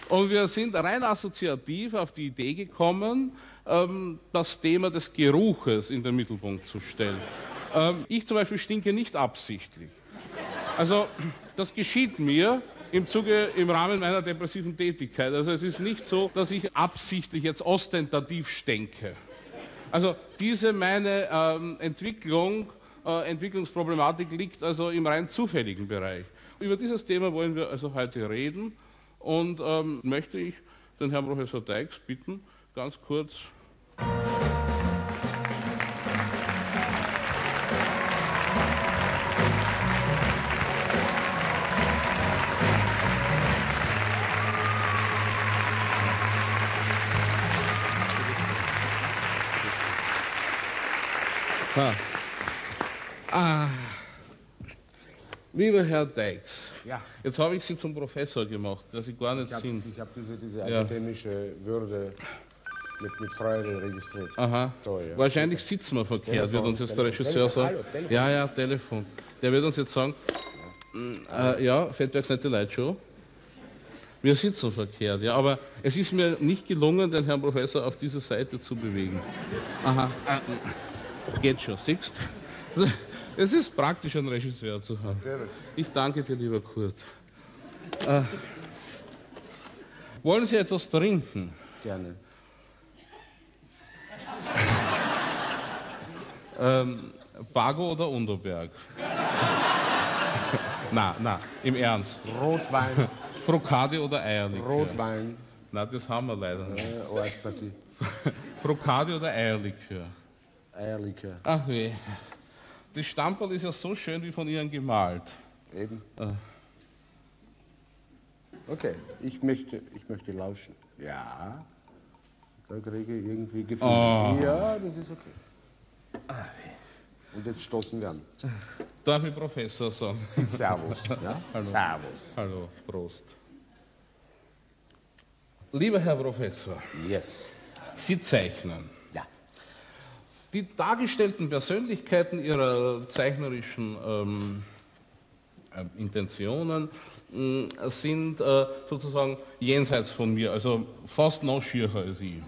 Und wir sind rein assoziativ auf die Idee gekommen, das Thema des Geruches in den Mittelpunkt zu stellen. Ich zum Beispiel stinke nicht absichtlich. Also das geschieht mir im Rahmen meiner depressiven Tätigkeit. Also es ist nicht so, dass ich absichtlich jetzt ostentativ stinke. Also diese meine Entwicklungsproblematik liegt also im rein zufälligen Bereich. Über dieses Thema wollen wir also heute reden und möchte ich den Herrn Professor Deix bitten, ganz kurz. Lieber Herr Deix, ja. Jetzt habe ich Sie zum Professor gemacht, der Sie gar nicht sind. Ich habe diese akademische Würde mit Freude registriert. Aha. Toll, ja. Wahrscheinlich sitzen wir verkehrt, wird uns jetzt der Regisseur sagen. Hallo, Telefon. Ja, Telefon. Der wird uns jetzt sagen, ja, Fettbergs nette Leitshow. Wir sitzen verkehrt, ja, aber es ist mir nicht gelungen, den Herrn Professor auf diese Seite zu bewegen. Aha. Geht schon, siehst du? Es ist praktisch, einen Regisseur zu haben. Ich danke dir, lieber Kurt. Wollen Sie etwas trinken? Gerne. Bago oder Unterberg? na, im Ernst. Rotwein. Frokade oder Eierlikör? Rotwein. Na, das haben wir leider nicht. Eispartie. Frokade oder Eierlikör? Eierlikör. Ach weh. Das Stamperl ist ja so schön wie von Ihnen gemalt. Eben. Okay, ich möchte lauschen. Ja. Da kriege ich irgendwie Gefühl. Oh. Ja, das ist okay. Und jetzt stoßen wir an. Darf ich Professor sagen? Servus. Ja? Hallo. Servus. Hallo, Prost. Lieber Herr Professor, Yes. Sie zeichnen. Ja. Die dargestellten Persönlichkeiten Ihrer zeichnerischen Intentionen sind sozusagen jenseits von mir, also fast noch schierer als ich.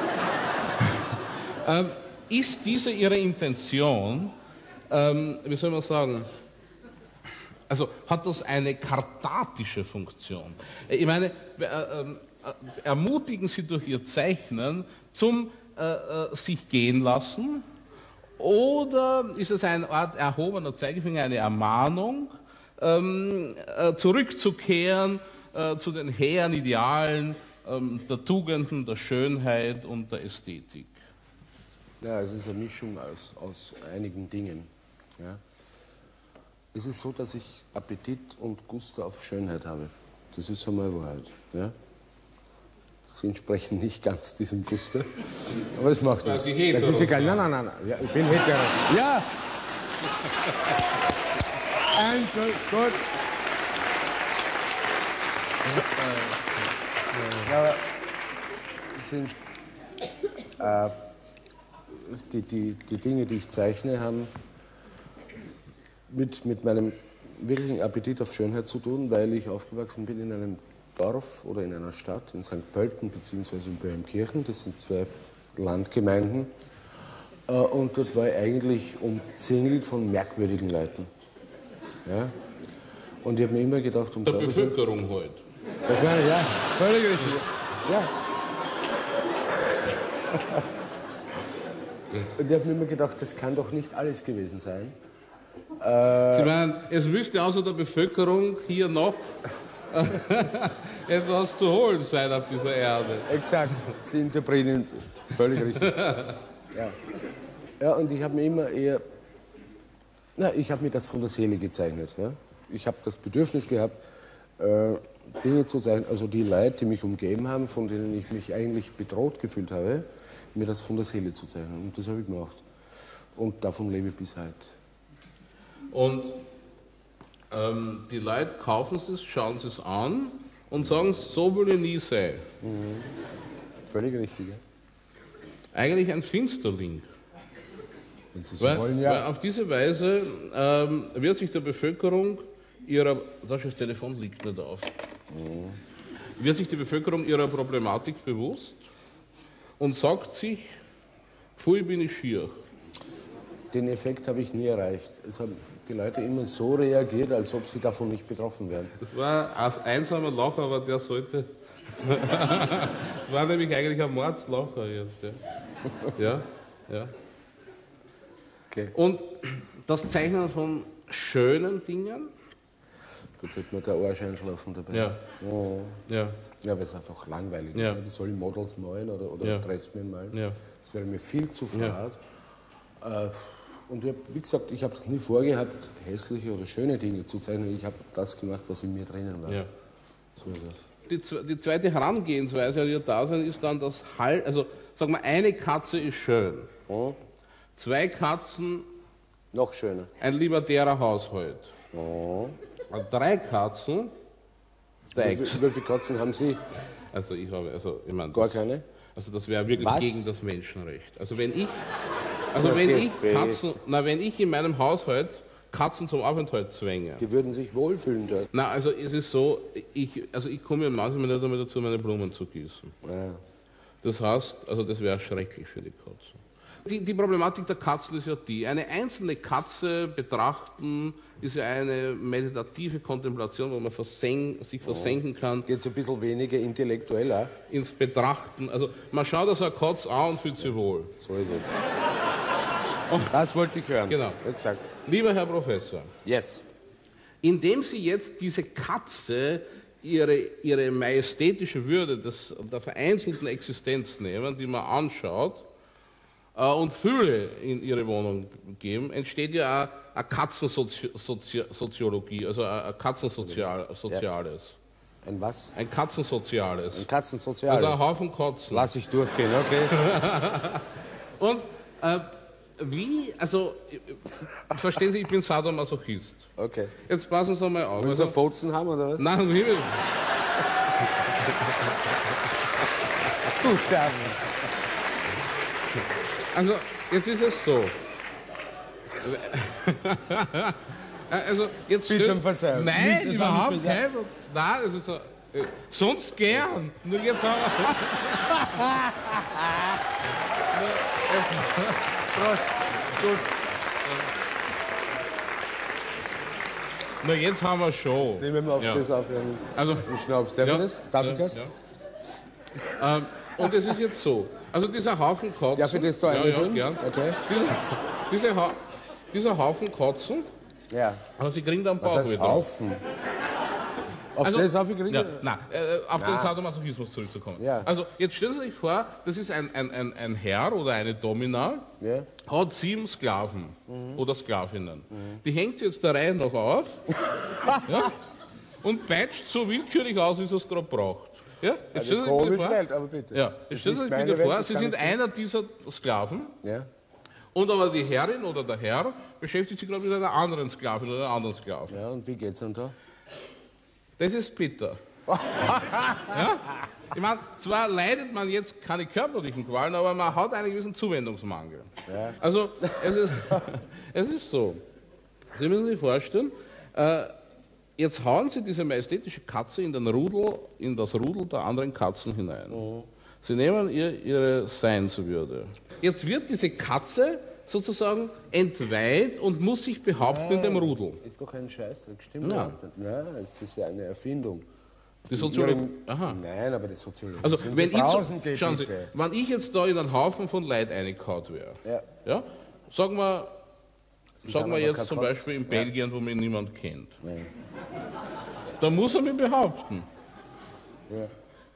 Ist diese Ihre Intention, wie soll man sagen, also hat das eine kathartische Funktion? Ich meine, ermutigen Sie durch Ihr Zeichnen zum sich gehen lassen, oder ist es eine Art erhobener Zeigefinger, eine Ermahnung, zurückzukehren zu den hehren Idealen der Tugenden, der Schönheit und der Ästhetik? Ja, es ist eine Mischung aus einigen Dingen. Ja. Es ist so, dass ich Appetit und Gusto auf Schönheit habe. Das ist einmal Wahrheit. Ja. Sie entsprechen nicht ganz diesem Gusto, aber das macht nichts. Das ist egal. Nein. Ja, ich bin hetero. Ja! Gut. Ja, die Dinge, die ich zeichne, haben mit meinem wirklichen Appetit auf Schönheit zu tun, weil ich aufgewachsen bin in einem Dorf oder in einer Stadt, in St. Pölten bzw. in Böhmkirchen. Das sind zwei Landgemeinden. Und dort war ich eigentlich umzingelt von merkwürdigen Leuten. Ja? Und ich habe mir immer gedacht... Der Bevölkerung halt. Das meine ich, ja. Völlig richtig. Ja. Und ich habe mir immer gedacht, das kann doch nicht alles gewesen sein. Sie meinen, es müsste außer der Bevölkerung hier noch etwas zu holen sein auf dieser Erde. Exakt, Sie interpretieren völlig richtig. Ja, und ich habe mir immer eher, ich habe mir das von der Seele gezeichnet. Ja? Ich habe das Bedürfnis gehabt, Dinge zu zeichnen, also die Leute, die mich umgeben haben, von denen ich mich eigentlich bedroht gefühlt habe, mir das von der Seele zu zeichnen. Und das habe ich gemacht. Und davon lebe ich bis heute. Und die Leute kaufen es, schauen es an und sagen, so will ich nie sein. Mhm. Völlig richtig, ja. Eigentlich ein Finsterling. Wenn Sie so wollen, ja. Weil auf diese Weise wird sich der Bevölkerung das Telefon liegt nicht auf. wird sich die Bevölkerung ihrer Problematik bewusst und sagt sich, pfui bin ich schier. Den Effekt habe ich nie erreicht. Es haben die Leute immer so reagiert, als ob sie davon nicht betroffen wären. Das war ein einsamer Lacher, aber der sollte... Das war nämlich eigentlich ein Mordslacher jetzt. Ja. Ja. Okay. Und das Zeichnen von schönen Dingen. Da tut mir der Arsch einschlafen dabei. Ja. Oh. Ja. Ja, weil es einfach langweilig Ja. ist. Ich soll Models malen oder Ja. Dressmen malen. Ja. Das wäre mir viel zu fad. Und ich hab, wie gesagt, ich habe das nie vorgehabt, hässliche oder schöne Dinge zu zeichnen. Ich habe das gemacht, was in mir drinnen war. Ja. So ist das. Die zweite Herangehensweise an ihr Dasein ist dann das also sagen wir, eine Katze ist schön. Oh. 2 Katzen, Noch schöner. ein libertärer Haushalt. Oh. Und 3 Katzen, der Ex. Wie viele Katzen haben Sie? Also ich meine, Gar keine? also das wäre wirklich Was? gegen das Menschenrecht. Also wenn ich Okay, wenn ich in meinem Haushalt Katzen zum Aufenthalt zwänge. Die würden sich wohlfühlen dort. Na, also es ist so, ich komme ja manchmal nicht einmal dazu, meine Blumen zu gießen. Ja. Das heißt, also das wäre schrecklich für die Katzen. Die Problematik der Katzen ist ja die, eine einzelne Katze betrachten ist ja eine meditative Kontemplation, wo man sich versenken kann Jetzt ein bisschen weniger intellektuell auch. ins Betrachten. Also man schaut also eine Katze an und fühlt sich wohl. So ist es. Das wollte ich hören. Genau. Exakt. Lieber Herr Professor, Yes. indem Sie jetzt diese Katze ihre majestätische Würde der vereinzelten Existenz nehmen, die man anschaut, und Fülle in ihre Wohnung geben, entsteht ja eine Katzensoziologie, also ein Katzensoziales. Ein was? Ein Katzensoziales. Ein Katzensoziales. Also ein Haufen Katzen. Lass ich durchgehen, okay? Und verstehen Sie, ich bin Sadomasochist. Okay. Jetzt passen Sie mal auf. Wollen Sie Fotzen haben, oder was? Nein, um Himmels Gut, sagen. Also, jetzt ist es so. Also, jetzt Bitte um Verzeihung. Nein, Nicht, überhaupt kein Problem. Nein, es ist so. Sonst gern. Nur jetzt haben wir. Prost. Gut. Nur jetzt haben wir schon. Nehmen wir auf Ja. das auf Also, einen Schnaps. Darf ich das? Darf ich das? Ja. Und es ist jetzt so. Also dieser Haufen Katzen. Darf ich das da einlösen? Ja, gern. Okay. Dieser Haufen Katzen, Ja. aber sie kriegen dann Was Bauch heißt wieder drauf. Haufen? Auf Also- das aufgekriegt? Ja, nein, auf den Sadomasochismus zurückzukommen. Ja. Also jetzt stellen Sie sich vor, das ist ein Herr oder eine Domina, Ja. hat 7 Sklaven oder Sklavinnen. Die hängt sie jetzt der Reihe nach auf ja, und peitscht so willkürlich aus, wie sie es gerade braucht. Ja? Jetzt stellen Sie sich bitte Komisch vor, Welt, aber bitte. ja, jetzt stellen Sie sich nicht meine bitte Welt, vor, das Sie kann sind ich sehen. einer dieser Sklaven Ja. und aber die Herrin oder der Herr beschäftigt sich gerade mit einer anderen Sklavin oder einem anderen Sklaven. Ja, und wie geht's dann da? Das ist bitter. Ja? Ich meine, zwar leidet man jetzt keine körperlichen Qualen, aber man hat einen gewissen Zuwendungsmangel. Ja. Also, es ist so. Sie müssen sich vorstellen, jetzt hauen Sie diese majestätische Katze in das Rudel der anderen Katzen hinein. Sie nehmen ihre Seinswürde. Jetzt wird diese Katze sozusagen entweiht und muss sich behaupten in dem Rudel. Ist doch ein Scheißdreck, stimmt Ja. Ja, es ist ja eine Erfindung. Die Soziologie. Aha. Nein, aber die Soziologie. Also, sind wenn so ich, draußen geht, schauen Sie, bitte. wenn ich jetzt da in einen Haufen von Leid eingekaut wäre, Ja. sagen wir sind jetzt aber kein zum Kopf. Beispiel in Belgien, wo mich niemand kennt, Nein. da muss er mich behaupten. Ja.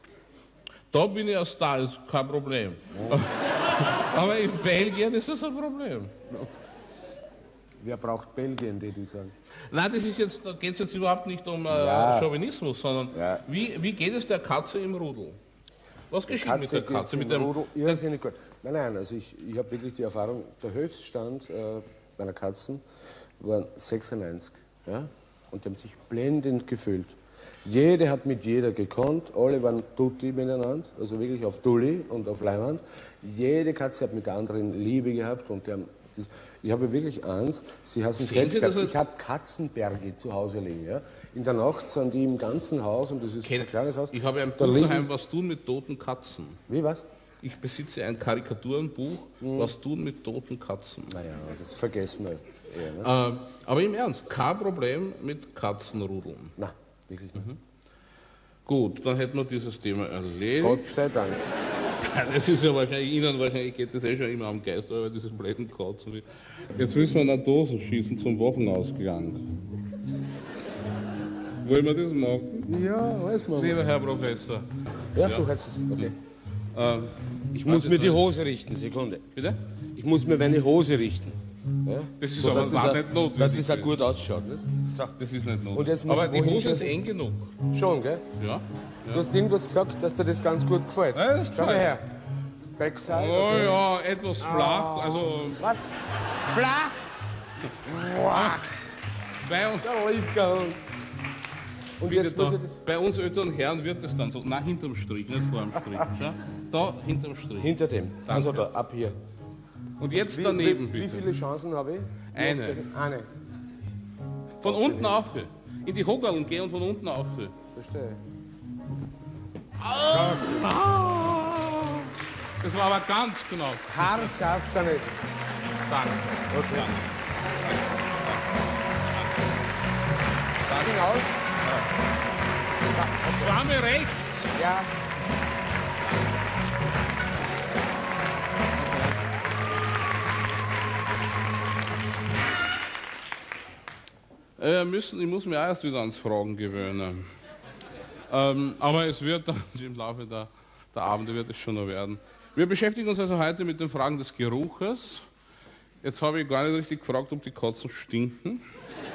Da bin ich ein Star, ist kein Problem. Aber in Belgien ist das ein Problem. Wer braucht Belgien, die sagen? Nein, da geht es jetzt überhaupt nicht um Ja. Chauvinismus, sondern Ja. wie geht es der Katze im Rudel? Was geschieht mit der geht's Katze? im Mit dem, Rudel irrsinnig gut. Nein, also ich habe wirklich die Erfahrung, der Höchststand meiner Katzen waren 96. Ja? Und die haben sich blendend gefühlt. Jede hat mit jeder gekonnt, alle waren tutti miteinander, also wirklich auf Dulli und auf Leinwand. Jede Katze hat mit der anderen Liebe gehabt und die haben ich habe wirklich Angst, sie heißen Sehen Sie das Feldberg. als- Ich habe Katzenberge zu Hause liegen. Ja? in der Nacht sind die im ganzen Haus, und das ist ein kleines Haus. Ich habe ein da Buch liegen- daheim, was tun mit toten Katzen. Wie, was? Ich besitze ein Karikaturenbuch, was tun mit toten Katzen. Naja, das vergessen wir eher, ne? Aber im Ernst, kein Problem mit Katzenrudeln. Na, wirklich nicht. Gut, dann hätten wir dieses Thema erledigt. Gott sei Dank. Das ist ja wahrscheinlich, Ihnen wahrscheinlich geht das schon immer am Geist, aber diese blöden Katzen. Jetzt müssen wir eine Dose schießen zum Wochenausklang. Wollen wir das machen? Ja, weiß man. Lieber Herr Professor. Ja, du hast es. Okay. Ich muss warte, mir die das- Hose richten, Sekunde. Bitte? Ich muss mir meine Hose richten. Ja? Das ist So, aber dass gar es nicht notwendig. Dass es auch gut ausschaut. Nicht? So. Das ist nicht notwendig. Und jetzt muss aber ich die wohin Hose ist schießen? eng genug. Schon, gell? Ja. Du hast irgendwas gesagt, dass dir das ganz gut gefällt. Ja, das Schau mal gefällt. her. Backside. Oh okay. ja, etwas flach. Also Was? Flach? Boah, bei uns, der linke Hund. Und bitte jetzt muss da, ich das bei uns älteren Herren wird es dann so, nein, hinterm Strich, nicht vor dem Strich. Schau. Da, hinterm Strich. hinter dem. Also da, ab hier. Und jetzt daneben, Wie bitte. viele Chancen habe ich? Eine. Eine. Von unten auf. In die Hockerl gehen und von unten auf. Verstehe. Das war aber ganz knapp. Haar schafft er nicht. Danke. Okay. Danke. Aus? Zweimal rechts. Ja. Ich muss mir auch erst wieder ans Fragen gewöhnen. Aber es wird dann im Laufe der Abende wird es schon noch werden. Wir beschäftigen uns also heute mit den Fragen des Geruches. Jetzt habe ich gar nicht richtig gefragt, ob die Katzen stinken.